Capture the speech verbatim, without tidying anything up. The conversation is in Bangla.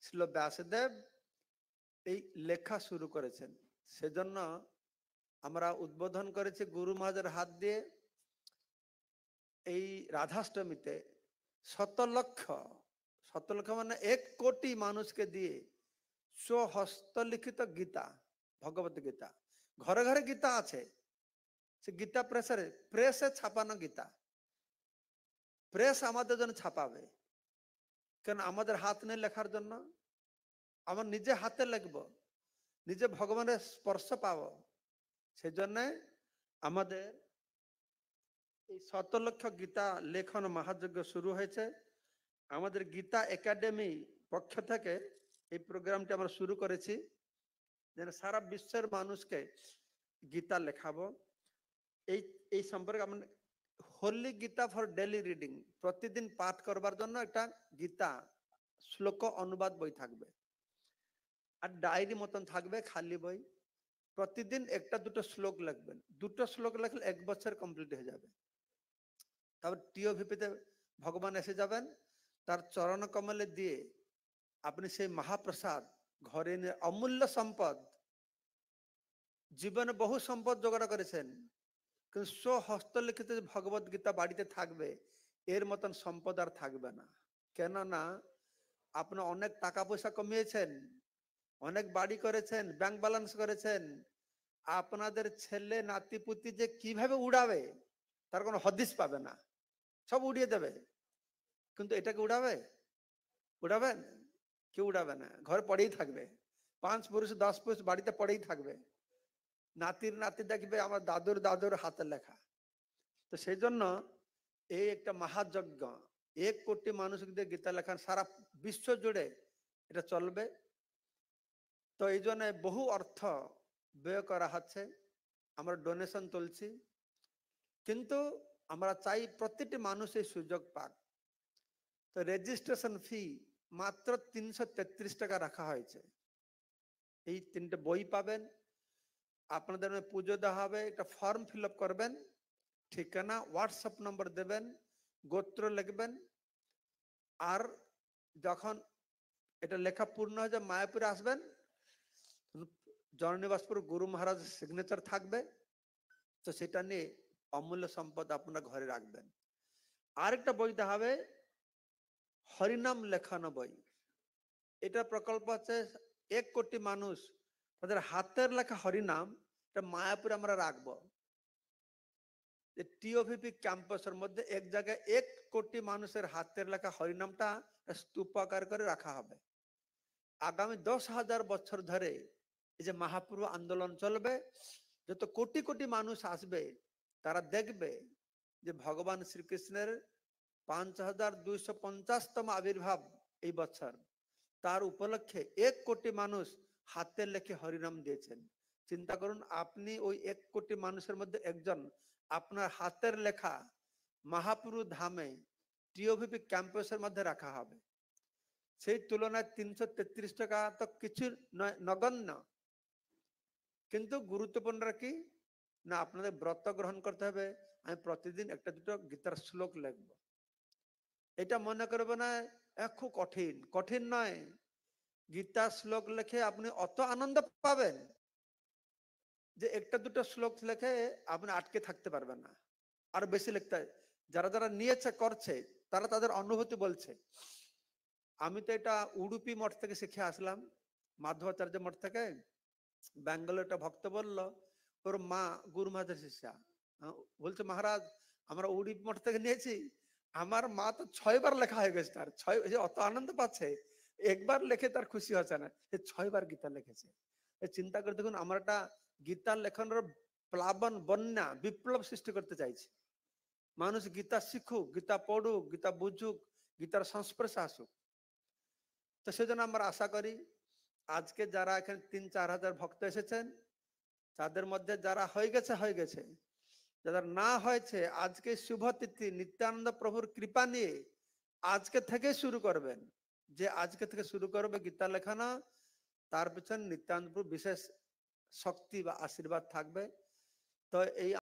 শিল ব্যাসদেব এই লেখা শুরু করেছেন। সেজন্য আমরা উদ্বোধন করেছি গুরু মহারাজের হাত দিয়ে এই রাধাষ্টমীতে শত লক্ষ শত লক্ষ মানে এক কোটি মানুষকে দিয়ে স্বহস্তলিখিত গীতা, ভগবত গীতা, ঘরে ঘরে গীতা আছে, সে গীতা প্রেসে প্রেসে ছাপানো গীতা, প্রেস আমাদের জন্য ছাপাবে, কেন আমাদের হাত নেই লেখার জন্য, আমার নিজে হাতে লিখব, নিজে ভগবানের স্পর্শ পাব, সেই জন্য আমাদের এই শত লক্ষ গীতা লেখন মহাযজ্ঞ শুরু হয়েছে। আমাদের গীতা একাডেমি পক্ষ থেকে এই প্রোগ্রামটি আমরা শুরু করেছি, যেন সারা বিশ্বের মানুষকে গীতা লেখাবো। এই এই সম্পর্কে আমরা holy Gita for daily reading, প্রতিদিন পাঠ করবার জন্য একটা গীতা শ্লোক অনুবাদ বই থাকবে, আর ডায়েরি মতন থাকবে খালি বই, প্রতিদিন একটা দুটো শ্লোক লিখবেন, দুটো শ্লোক লিখলে এক বছর কমপ্লিট হয়ে যাবে। তারপর টিওভিপিতে ভগবান এসে যাবেন, তার চরণ কমলে দিয়ে আপনি সেই মহাপ্রসাদ ঘরে নিয়ে, অমূল্য সম্পদ, জীবনে বহু সম্পদ জোগাড় করেছেন, কিন্তু স্বহস্তলিখিত ভগবত গীতা বাড়িতে থাকবে, এর মতন সম্পদ আর থাকবে না। কেননা আপনি অনেক টাকা পয়সা কমিয়েছেন, অনেক বাড়ি করেছেন, ব্যাংক ব্যালেন্স করেছেন, আপনাদের ছেলে নাতিপুতি যে কিভাবে উড়াবে তার কোনো হদিস পাবে না, সব উড়িয়ে দেবে, কিন্তু এটাকে উড়াবে? উড়াবেন? কেউ উড়াবে না, ঘরে পড়েই থাকবে, পাঁচ পুরুষ দশ পুরুষ বাড়িতে পড়েই থাকবে, নাতির নাতি দেখবে আমার দাদুর দাদুর হাতের লেখা। তো সেই জন্য এই একটা মহাযজ্ঞ, এক কোটি মানুষ দিয়ে গীতা লেখান, সারা বিশ্ব জুড়ে এটা চলবে। তো এই জন্য বহু অর্থ ব্যয় করা হচ্ছে, আমরা ডোনেশন তুলছি, কিন্তু আমরা চাই প্রতিটি মানুষ এই সুযোগ পাক। তো রেজিস্ট্রেশন ফি মাত্র তিনশো তেত্রিশ টাকা রাখা হয়েছে। এই তিনটে বই পাবেন, আপনাদের পুজো দেওয়া হবে, একটা ফর্ম ফিল আপ করবেন, ঠিকানা হোয়াটসঅ্যাপ নম্বর দেবেন, গোত্র লিখবেন, আর যখন এটা লেখা পূর্ণ হয়ে যায় মায়াপুরে আসবেন, জননিবাসপুর গুরু মহারাজ সিগনেচার থাকবে, তো সেটা নিয়ে অমূল্য সম্পদ আপনারা ঘরে রাখবেন। আরেকটা বই দেওয়া হবে হরিনাম লেখানো বই, এটা প্রকল্প আছে এক কোটি মানুষ তাদের হাতের লেখা হরিনাম, এটা মায়াপুরে আমরা রাখবো। টিওভিপি ক্যাম্পাসের মধ্যে এক জায়গায় এক কোটি মানুষের হাতের লেখা হরিনামটা স্তূপাকার করে রাখা হবে। আগামী দশ হাজার বছর ধরে এই যে মহাপ্রভু আন্দোলন চলবে, যত কোটি কোটি মানুষ আসবে, তারা দেখবে যে ভগবান শ্রীকৃষ্ণের পাঁচ হাজার দুইশো পঞ্চাশতম আবির্ভাব এই বছর, তার উপলক্ষে এক কোটি মানুষ হাতের লেখে হরিনাম দিয়েছেন। চিন্তা করুন, আপনি ওই এক কোটি মানুষের মধ্যে একজন, আপনার হাতের লেখা মহাপ্রভু ধামে টিওভিপি ক্যাম্পাসের মধ্যে রাখা হবে। সেই তুলনায় তিনশো তেত্রিশ টাকা তো কিছু নগণ্য, কিন্তু গুরুত্বপূর্ণ কি না, আপনাদের ব্রত গ্রহণ করতে হবে, আমি প্রতিদিন একটা দুটো গীতার শ্লোক লিখব। এটা মনে করবে না খুব কঠিন, কঠিন নয়। গীতা শ্লোক লেখে আপনি অত আনন্দ পাবেন যে একটা দুটো শ্লোক লেখে আপনি আটকে থাকতে পারবেন না, আর বেশি লিখতে। যারা যারা নিয়েছে করছে, তারা তাদের অনুভূতি বলছে। আমি তো এটা উডুপি মঠ থেকে শিখে আসলাম, মাধবাচার্য মঠ থেকে। বেঙ্গলের একটা ভক্ত বলল, ওর মা গুরু মহারাজের শিষ্যা, বলছে মহারাজ আমরা উডুপি মঠ থেকে নিয়েছি, আমার মা তো ছয়বার লেখা হয়ে গেছে, তার ছয়, অত আনন্দ পাচ্ছে, একবার লেখে তার খুশি হচ্ছে না, সে ছয়বার গীতা লিখেছে। চিন্তা করে দেখুন, আমরা একটা গীতার লেখনের প্লাবন বন্যা বিপ্লব সৃষ্টি করতে চাইছি। মানুষ গীতা শিখুক, গীতা পড়ুক, গীতা বুঝুক, গীতার সংস্পর্শে আসুক। তো সেজন্য আমরা আশা করি আজকে যারা এখানে তিন চার হাজার ভক্ত এসেছেন, তাদের মধ্যে যারা হয়ে গেছে হয়ে গেছে, যাদের না হয়েছে, আজকে শুভ তিথি, নিত্যানন্দ প্রভুর কৃপা নিয়ে আজকে থেকে শুরু করবেন। যে আজকে থেকে শুরু করবে গীতা লেখানো, তার পিছনে নিত্যানন্দ প্রভু বিশেষ শক্তি বা আশীর্বাদ থাকবে। তো এই